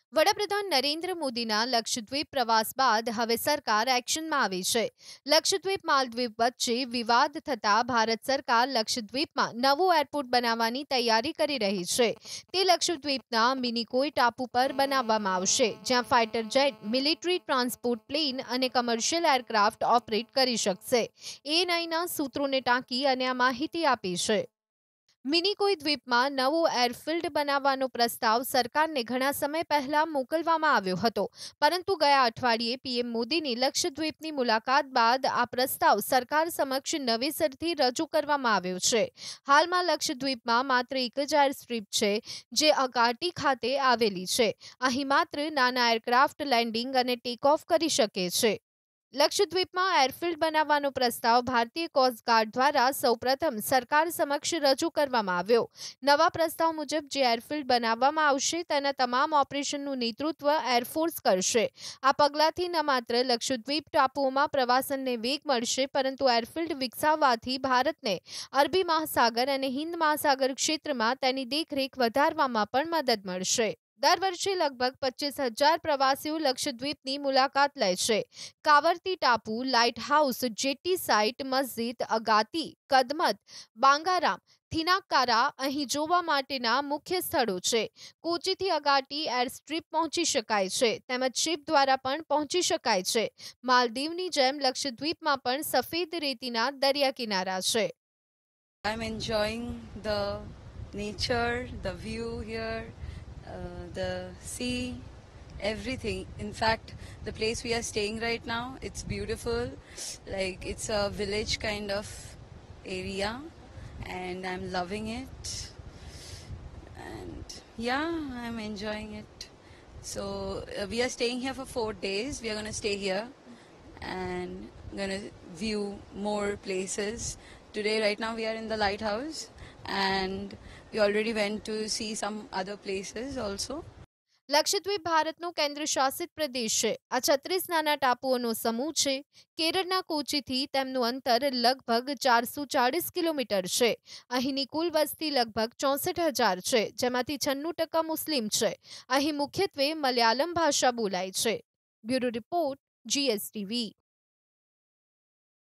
વડાપ્રધાન નરેન્દ્ર મોદીના લક્ષદ્વીપ પ્રવાસ બાદ હવે સરકાર એક્શનમાં આવી છે. લક્ષદ્વીપ માલદીવ વચ્ચે વિવાદ થતા ભારત સરકાર લક્ષદ્વીપમાં નવું એરપોર્ટ બનાવવાની તૈયારી કરી રહી છે. તે લક્ષદ્વીપના મિનિકોય ટાપુ પર બનાવવામાં આવશે, જ્યાં fighter jet, military transport plane અને કમર્શિયલ એરક્રાફ્ટ ઓપરેટ કરી શકશે. એએનઆઈના સૂત્રોને ટાંકી અને આ માહિતી આપી છે. મિનિકોય દ્વીપમાં નવો એરફિલ્ડ બનાવવાનો પ્રસ્તાવ સરકારને ઘણા સમય પહેલા મોકલવામાં આવ્યો હતો, પરંતુ ગયા અઠવાડિયે પીએમ મોદીની લક્ષદ્વીપની મુલાકાત બાદ આ પ્રસ્તાવ સરકાર સમક્ષ નવેસરથી રજૂ કરવામાં આવ્યો છે. હાલમાં લક્ષદ્વીપમાં માત્ર એક જ એરસ્ટ્રીપ છે, જે અગાટી ખાતે આવેલી છે. અહીં માત્ર નાના એરક્રાફ્ટ લેન્ડિંગ અને ટેક ઓફ કરી શકે છે. લક્ષદ્વીપમાં એરફિલ્ડ બનાવવાનો પ્રસ્તાવ ભારતીય કોસ્ટગાર્ડ દ્વારા સૌપ્રથમ સરકાર સમક્ષ રજૂ કરવામાં આવ્યો. નવા પ્રસ્તાવ મુજબ જે એરફિલ્ડ બનાવવામાં આવશે તેના તમામ ઓપરેશનનું નેતૃત્વ એરફોર્સ કરશે. આ પગલાંથી ન માત્ર લક્ષદ્વીપ ટાપુઓમાં પ્રવાસનને વેગ મળશે, પરંતુ એરફિલ્ડ વિકસાવવાથી ભારતને અરબી મહાસાગર અને હિન્દ મહાસાગર ક્ષેત્રમાં તેની દેખરેખ વધારવામાં પણ મદદ મળશે. દર વર્ષે લગભગ 25,000 પ્રવાસીઓ લક્ષદ્વીપની મુલાકાત લે છે. કાવરતી ટાપુ, લાઇટ હાઉસ, જેટી સાઇટ, મસ્જિદ, અગાતી, કદમત, બાંગારામ, થિનાક્કારા અહીં જોવા માટેના મુખ્ય સ્થળો છે. કોચીથી અગાટી એરસ્ટ્રીપ પહોંચી શકાય છે, તેમજ શિપ દ્વારા પણ પહોંચી શકાય છે. માલદીવની જેમ લક્ષદ્વીપમાં પણ સફેદ રેતીના દરિયા કિનારા છે. I'm enjoying the nature, the view here, the sea, everything. In fact, the place we are staying right now, it's beautiful. Like it's a village kind of area, and I'm loving it. And yeah, I'm enjoying it. So we are staying here for 4 days. We are going to stay here and going to view more places. Today, right now, we are in the lighthouse, and we already went to see some other places also. Lakshadweep ભારતનો કેન્દ્ર શાસિત પ્રદેશ છે. આ 36 નાના ટાપુઓનો સમૂહ છે. કેરળના કોચીથી તેમનું અંતર લગભગ 440 કિલોમીટર છે. અહીંની કુલ વસ્તી લગભગ 64,000 છે, જેમાંથી 96% મુસ્લિમ છે. અહીં મુખ્યત્વે મલયાલમ ભાષા બોલાય છે. Bureau report, GSTV.